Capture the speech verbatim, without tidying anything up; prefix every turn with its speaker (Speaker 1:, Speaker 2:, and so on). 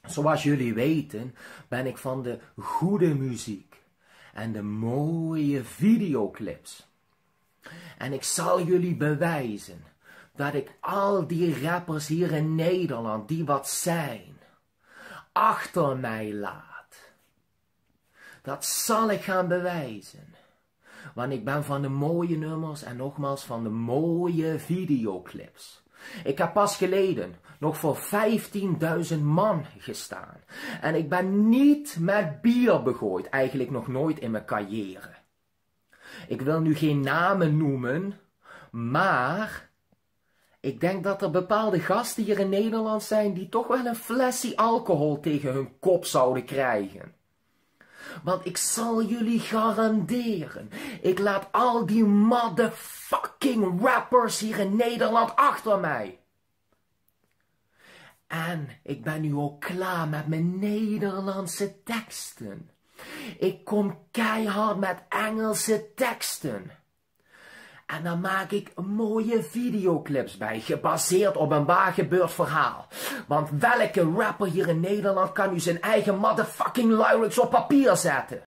Speaker 1: Zoals jullie weten ben ik van de goede muziek en de mooie videoclips. En ik zal jullie bewijzen dat ik al die rappers hier in Nederland die wat zijn, achter mij laat. Dat zal ik gaan bewijzen. Want ik ben van de mooie nummers en nogmaals van de mooie videoclips. Ik heb pas geleden nog voor vijftienduizend man gestaan. En ik ben niet met bier begooid, eigenlijk nog nooit in mijn carrière. Ik wil nu geen namen noemen, maar ik denk dat er bepaalde gasten hier in Nederland zijn die toch wel een flesje alcohol tegen hun kop zouden krijgen. Want ik zal jullie garanderen, ik laat al die motherfucking rappers hier in Nederland achter mij. En ik ben nu ook klaar met mijn Nederlandse teksten. Ik kom keihard met Engelse teksten. En dan maak ik mooie videoclips bij, gebaseerd op een waar gebeurd verhaal. Want welke rapper hier in Nederland kan nu zijn eigen motherfucking lyrics op papier zetten?